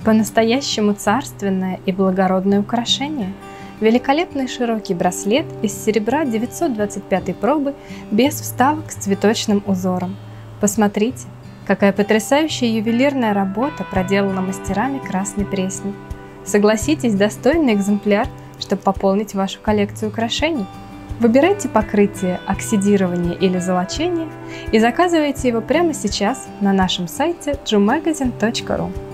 По-настоящему царственное и благородное украшение. Великолепный широкий браслет из серебра 925 пробы без вставок с цветочным узором. Посмотрите, какая потрясающая ювелирная работа проделана мастерами Красной Пресни. Согласитесь, достойный экземпляр, чтобы пополнить вашу коллекцию украшений. Выбирайте покрытие, оксидирование или золочение и заказывайте его прямо сейчас на нашем сайте jewmagazine.ru.